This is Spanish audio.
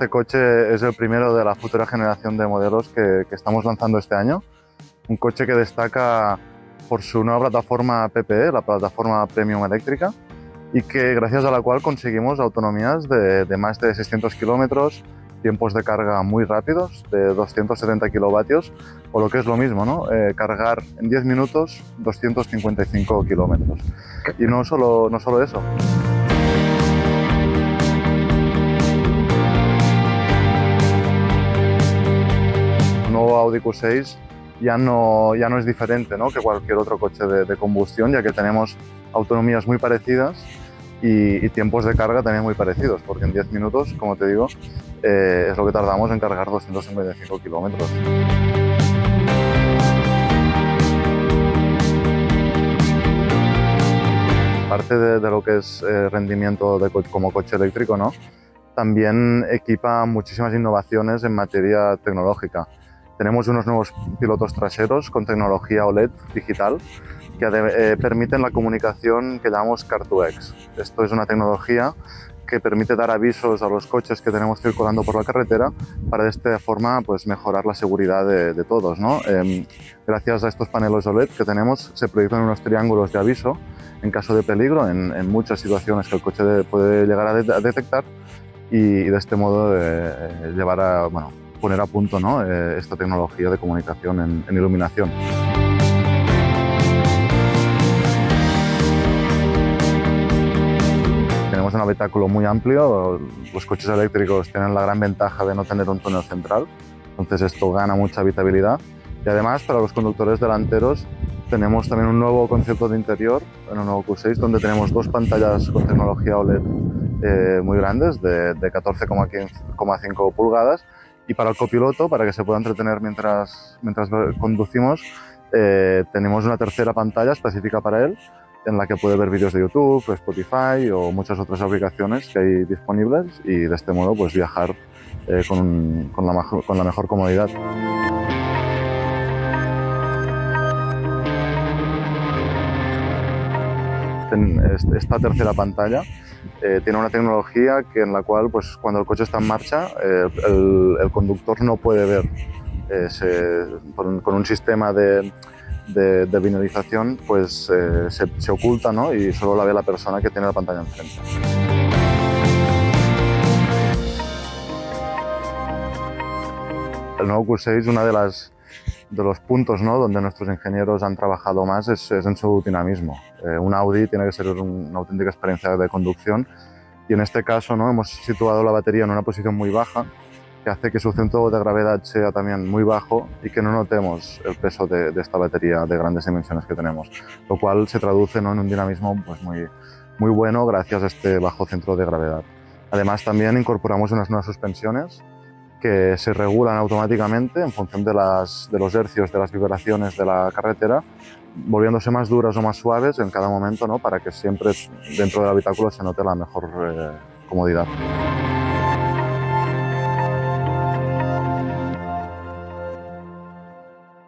este coche es el primero de la futura generación de modelos que estamos lanzando este año. Un coche que destaca por su nueva plataforma PPE, la plataforma Premium eléctrica, y que gracias a la cual conseguimos autonomías de más de 600 kilómetros, tiempos de carga muy rápidos, de 270 kilovatios, o lo que es lo mismo, ¿no? Cargar en 10 minutos 255 kilómetros. Y no solo eso. El nuevo Audi Q6 ya no es diferente, ¿no?, que cualquier otro coche de combustión, ya que tenemos autonomías muy parecidas y tiempos de carga también muy parecidos, porque en 10 minutos, como te digo, es lo que tardamos en cargar 255 kilómetros. Aparte de lo que es rendimiento como coche eléctrico, ¿no?, también equipa muchísimas innovaciones en materia tecnológica. Tenemos unos nuevos pilotos traseros con tecnología OLED digital que permiten la comunicación que llamamos Car2X. Esto es una tecnología que permite dar avisos a los coches que tenemos circulando por la carretera para de esta forma pues, mejorar la seguridad de todos, ¿no? Gracias a estos paneles OLED que tenemos se proyectan unos triángulos de aviso en caso de peligro en muchas situaciones que el coche puede llegar a detectar y de este modo poner a punto, ¿no?, esta tecnología de comunicación en iluminación. Tenemos un habitáculo muy amplio. Los coches eléctricos tienen la gran ventaja de no tener un túnel central, entonces esto gana mucha habitabilidad. Y además, para los conductores delanteros, tenemos también un nuevo concepto de interior en el nuevo Q6, donde tenemos dos pantallas con tecnología OLED muy grandes, de 14,5 pulgadas, y para el copiloto, para que se pueda entretener mientras conducimos, tenemos una tercera pantalla específica para él, en la que puede ver vídeos de YouTube, Spotify o muchas otras aplicaciones que hay disponibles, y de este modo pues viajar con la mejor comodidad. Esta tercera pantalla tiene una tecnología en la cual pues, cuando el coche está en marcha el conductor no puede ver, con un sistema de binarización pues, se oculta, ¿no?, y solo la ve la persona que tiene la pantalla enfrente. El nuevo Q6, uno de los puntos, ¿no?, donde nuestros ingenieros han trabajado más es en su dinamismo. Un Audi tiene que ser una auténtica experiencia de conducción y en este caso, ¿no?, hemos situado la batería en una posición muy baja, que hace que su centro de gravedad sea también muy bajo y que no notemos el peso de esta batería de grandes dimensiones que tenemos, lo cual se traduce, ¿no?, en un dinamismo pues, muy bueno gracias a este bajo centro de gravedad. Además, también incorporamos unas nuevas suspensiones que se regulan automáticamente en función de los hercios de las vibraciones de la carretera, volviéndose más duras o más suaves en cada momento, ¿no?, para que siempre dentro del habitáculo se note la mejor comodidad.